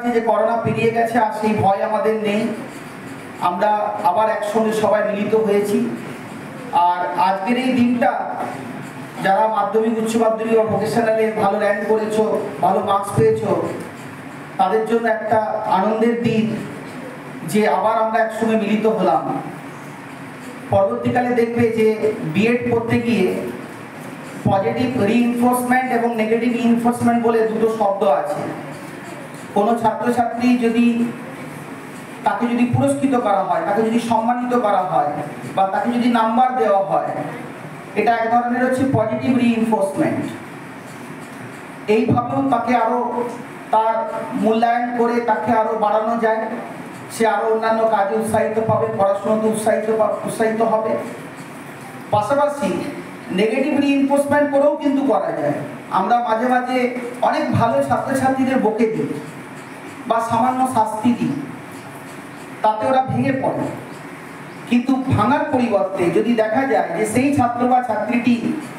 পাচ্ছি যে করোনা পেরিয়ে গেছে, আর সেই ভয় আমাদের নেই। আমরা আবার একসঙ্গে সবাই মিলিত হয়েছি। আর আজকের এই দিনটা যারা মাধ্যমিক, উচ্চ মাধ্যমিক বা ভোকেশনালে ভালো র্যাঙ্ক করেছো, ভালো মার্কস পেয়েছো, তাদের জন্য একটা আনন্দের দিন যে আবার আমরা একসঙ্গে মিলিত হলাম। পরবর্তীকালে দেখবে যে বিএড করতে গিয়ে পজিটিভ রিইনফোর্সমেন্ট এবং নেগেটিভ রিইনফোর্সমেন্ট বলে দুটো শব্দ আছে। কোনো ছাত্রছাত্রী যদি তাকে যদি পুরস্কৃত করা হয়, তাকে যদি সম্মানিত করা হয়, বা তাকে যদি নাম্বার দেওয়া হয়, এটা এক ধরনের হচ্ছে পজিটিভ রিইনফোর্সমেন্ট। এইভাবেও তাকে আরো তার মূল্যায়ন করে তাকে আরো বাড়ানো যায়, সে আরো অন্যান্য কাজে উৎসাহিত পাবে, পড়াশোনাতে উৎসাহিত হবে। পাশাপাশি নেগেটিভ রিইনফোর্সমেন্ট করেও কিন্তু করা যায়। আমরা মাঝে মাঝে অনেক ভালো ছাত্রছাত্রীদের বকে দিই বা সামান্য শাস্তি দিই, তাতে ওরা ভেঙে পড়ে। কিন্তু ভাঙার পরিবর্তে যদি দেখা যায় যে সেই ছাত্র বা ছাত্রীটি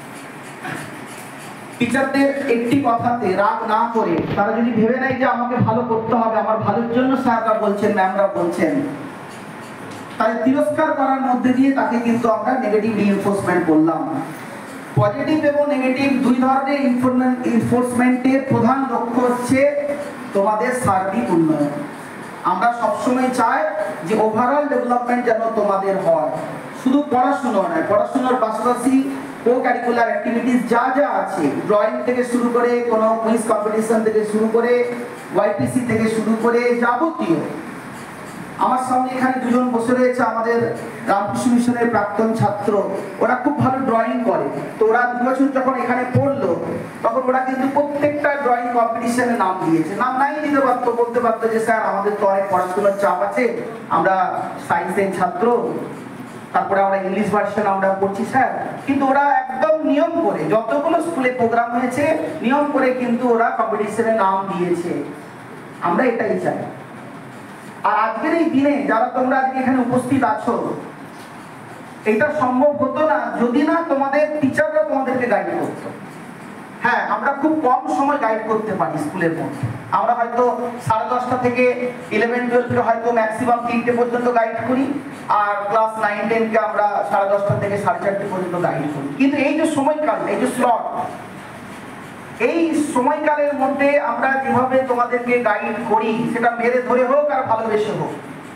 টিচারদের একটি কথাতে রাগ না করে তারা যদি ভেবে নেয় যে আমাকে ভালো করতে হবে, আমার ভালোর জন্য স্যাররা বলছেন, ম্যামরা বলছেন, তাই তিরস্কার করার মধ্যে দিয়ে তাকে কিন্তু আমরা নেগেটিভ রিইনফোর্সমেন্ট করলাম। পজিটিভ এবং নেগেটিভ দুই ধরনের ইনফোর্সমেন্টের প্রধান লক্ষ্য হচ্ছে তোমাদের সার্বিক উন্নয়ন। আমরা সবসময় চাই যে ওভারঅল ডেভেলপমেন্ট যেন তোমাদের হয়, শুধু পড়াশুনো নয়, পড়াশোনার পাশাপাশি কো কারিকুলার অ্যাক্টিভিটিস যা যা আছে, ড্রয়িং থেকে শুরু করে কোনো কুইজ কম্পিটিশন থেকে শুরু করে ওয়াইপিসি থেকে শুরু করে যাবতীয়। আমার সামনে এখানে দুজন বসে রয়েছে আমাদের রামকৃষ্ণ মিশনের প্রাক্তন ছাত্র, ওরা খুব ভালো ড্রয়িং করে। তো ওরা 2 বছর যখন এখানে পড়লো তখন ওরা কিন্তু প্রত্যেকটা ড্রয়িং কম্পিটিশনে নাম দিয়েছে। নাম নাই দিতে পারতো, বলতে পারতো যে স্যার আমাদের তো অনেক পড়াশোনার চাপ আছে, আমরা সায়েন্সের ছাত্র, তারপরে আমরা ইংলিশ ভার্সন আমরা পড়ছি স্যার। কিন্তু ওরা একদম নিয়ম করে, যতগুলো স্কুলে প্রোগ্রাম হয়েছে নিয়ম করে কিন্তু ওরা কম্পিটিশনে নাম দিয়েছে। আমরা এটাই চাই। আর আজকের এই দিনে যারা তোমরা আজকে এখানে উপস্থিত আছো, এটা সম্ভব হতো না যদি না তোমাদের টিচাররা তোমাদেরকে গাইড করতো। হ্যাঁ, আমরা খুব কম সময় গাইড করতে পারি স্কুলের মধ্যে। আমরা হয়তো 10:30 থেকে 11-12 হয়তো ম্যাক্সিমাম 3টে পর্যন্ত গাইড করি, আর ক্লাস 9-10 কে আমরা 10:30 থেকে 4:30 পর্যন্ত গাইড করি। কিন্তু এই যে সময়কাল, এই যে স্লট, এই সময়কালের মধ্যে আমরা যেভাবে তোমাদেরকে গাইড করি, সেটা মেরে ধরে হোক আর ভালোবেসে হোক,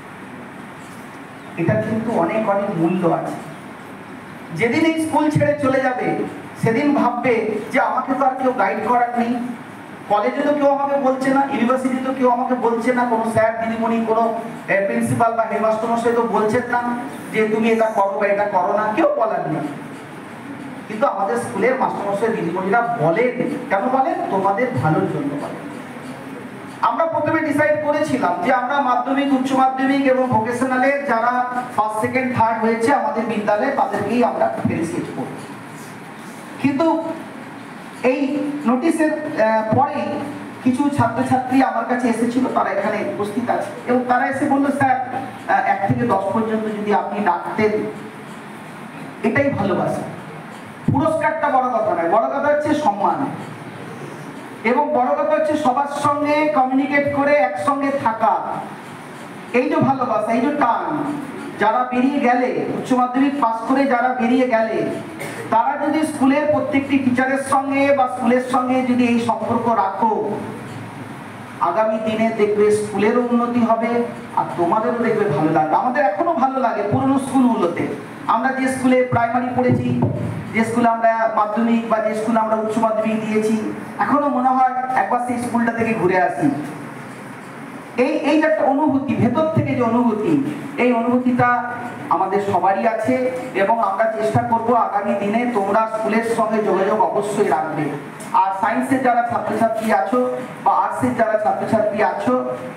এটা কিন্তু অনেক অনেক মূল্য আছে। যেদিন এই স্কুল ছেড়ে চলে যাবে সেদিন ভাববে যে আমাকে তো আর কেউ গাইড করার নেই, কলেজে তো কেউ আমাকে বলছে না, ইউনিভার্সিটি তো কেউ আমাকে বলছে না, কোনো স্যার দিদিমণি, কোনো প্রিন্সিপাল বা হেডমাস্টার মশাই তো বলছেন না যে তুমি এটা করো বা এটা করো না, কেউ বলার নেই। কিন্তু আমাদের স্কুলের মাস্টারমশাই দিদিমণিরা বলেন। কেন বলেন? তোমাদের ভালোর জন্য বলেন। আমরা প্রথমে ডিসাইড করেছিলাম যে আমরা মাধ্যমিক, উচ্চ মাধ্যমিক এবং ভোকেশনালের যারা ফার্স্ট, সেকেন্ড, থার্ড হয়েছে আমাদের বিদ্যালয়ে, তাদেরকেই আমরা ফেলিসিটেট করব। কিন্তু এই নোটিশের পরে কিছু ছাত্রছাত্রী আমার কাছে এসেছিল, তারা এখানে উপস্থিত আছে, এবং তারা এসে বললো স্যার 1 থেকে 10 পর্যন্ত যদি আপনি ডাকতেন, এটাই ভালোবাসা। পুরস্কারটা বড় কথা নয়, বড় কথা হচ্ছে সম্মান, এবং বড় কথা হচ্ছে সবার সঙ্গে কমিউনিকেট করে একসঙ্গে থাকা। এই যে ভালোবাসা, এই যে টান, যারা বেরিয়ে গেলে, উচ্চ মাধ্যমিক পাস করে যারা বেরিয়ে গেলে, তারা যদি স্কুলের প্রত্যেকটি টিচারের সঙ্গে বা স্কুলের সঙ্গে যদি এই সম্পর্ক রাখো, আগামী দিনে দেখবে স্কুলেরও উন্নতি হবে আর তোমাদেরও দেখবে ভালো লাগবে। আমাদের এখনো ভালো লাগে পুরনো স্কুলগুলোতে, আমরা যে স্কুলে প্রাইমারি পড়েছি, যে স্কুলে আমরা মাধ্যমিক বা যে স্কুলে আমরা উচ্চ মাধ্যমিক দিয়েছি, এখনো মনে হয় একবার সেই স্কুলটা থেকে ঘুরে আসি। এই যে একটা অনুভূতি, ভেতর থেকে যে অনুভূতি, এই অনুভূতিটা আমাদের সবারই আছে, এবং আমরা চেষ্টা করব আগামী দিনে তোমরা স্কুলের সঙ্গে যোগাযোগ অবশ্যই রাখবে। আর সায়েন্সের যারা ছাত্রছাত্রী আছো বা আর্টসের যারা ছাত্রছাত্রী আছো,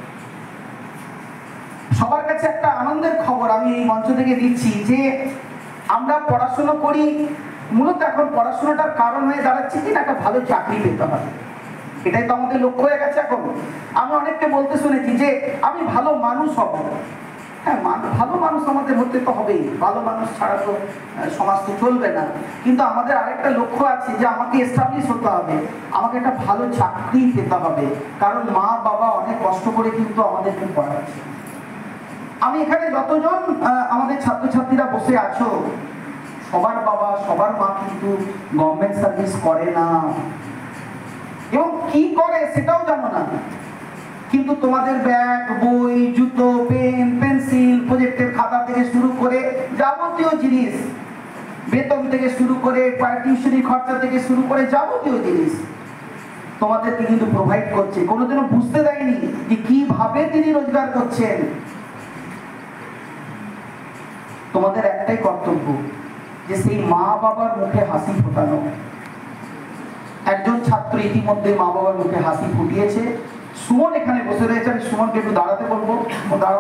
সবার কাছে একটা আনন্দের খবর আমি এই মঞ্চ থেকে দিচ্ছি যে আমরা পড়াশোনা করি, মূলত এখন পড়াশোনাটার কারণ হয়ে দাঁড়াচ্ছে কিনা একটা ভালো চাকরি পেতে হবে। এটাই তো আমাদের লক্ষ্য হয়ে গেছে এখন। আমি অনেককে বলতে শুনেছি যে আমি ভালো মানুষ হব। হ্যাঁ, ভালো মানুষ আমাদের হতে তো হবেই, ভালো মানুষ ছাড়া তো সমাজ তো চলবে না। কিন্তু আমাদের আরেকটা লক্ষ্য আছে যে আমাকে এস্টাবলিশ হতে হবে, আমাকে একটা ভালো চাকরি পেতে হবে, কারণ মা বাবা অনেক কষ্ট করে কিন্তু আমাদেরকে পড়াচ্ছে। আমি এখানে যতজন আমাদের ছাত্রছাত্রীরা বসে আছো, সবার বাবা সবার মা কিন্তু গভর্নমেন্ট সার্ভিস করে না, এবং কি করে সেটাও জানো না। কিন্তু তোমাদের ব্যাগ, বই, জুতো, পেন, পেন্সিল, প্রজেক্টের খাতা থেকে শুরু করে যাবতীয় জিনিস, বেতন থেকে শুরু করে টিউশনি খরচা থেকে শুরু করে যাবতীয় জিনিস তোমাদেরকে কিন্তু প্রোভাইড করছে। কোনোদিনও বুঝতে দেয়নি যে কিভাবে তিনি রোজগার করছেন। তোমাদের একটাই কর্তব্য যে সেই মা বাবার মুখে হাসি ফোটানো। একজন ছাত্র ইতিমধ্যে মা বাবার মুখে হাসি ফুটিয়েছে। সুমন এখানে বসে রয়েছে, আমি সুমনকে একটু দাঁড়াতে বলবো। দাঁড়াও।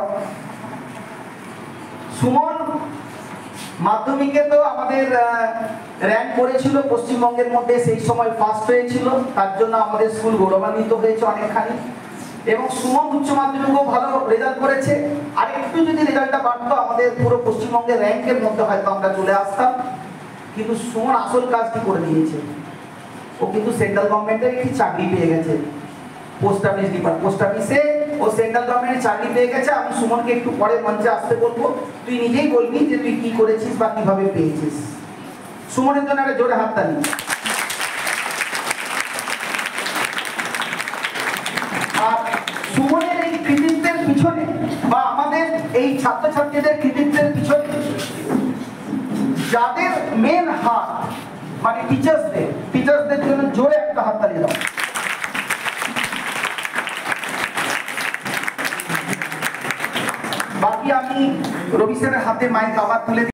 সুমন মাধ্যমিকে তো আমাদের র্যাঙ্ক করেছিল পশ্চিমবঙ্গের মধ্যে, সেই সময় ফার্স্ট হয়েছিল, তার জন্য আমাদের স্কুল গৌরবান্বিত হয়েছে অনেকখানি। এবং সুমন উচ্চ মাধ্যমিকও ভালো রেজাল্ট করেছে। আর একটু যদি রেজাল্টটা বাড়তো আমাদের পুরো পশ্চিমবঙ্গের র্যাঙ্কের মধ্যে হয়তো আমরা চলে আসতাম। কিন্তু সুমন আসল কাজটি করে দিয়েছে, ও কিন্তু সেন্ট্রাল গভর্নমেন্টের একটি চাকরি পেয়ে গেছে, পোস্ট অফিসে ও সেন্ট্রাল গভর্নমেন্টের চাকরি পেয়ে গেছে। আমি সুমনকে একটু পরে মঞ্চে আসতে বলবো, তুই নিজেই বলবি যে তুই কি করেছিস বা কিভাবে পেয়েছিস। সুমনের জন্য একটা জোরে হাততালি। আর সুমনের এই কৃতিত্বের পিছনে বা আমাদের এই ছাত্রছাত্রীদের কৃতিত্বের পিছনে যাদের মেন হাত, মানে টিচার্সদের জন্য জোরে একটা হাততালি দাও। বাকি আমি রবি স্যারের হাতে মাইক আবার তুলে